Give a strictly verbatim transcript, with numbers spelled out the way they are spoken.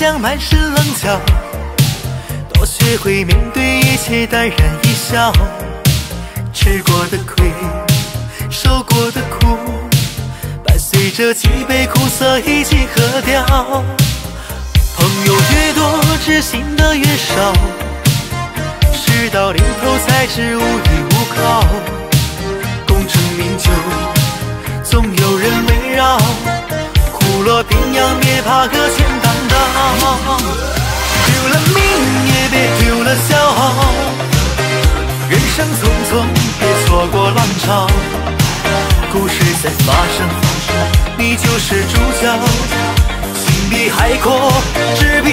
想满是棱角，多学会面对一切淡然一笑。吃过的亏，受过的苦，伴随着几杯苦涩一起喝掉。朋友越多，知心的越少，事到临头才知无依无靠。功成名就，总有人围绕，苦落冰洋，别怕搁浅担当。丢了命也别丢了骄傲，人生匆匆，别错过浪潮。故事在发生，你就是主角，心比海阔，只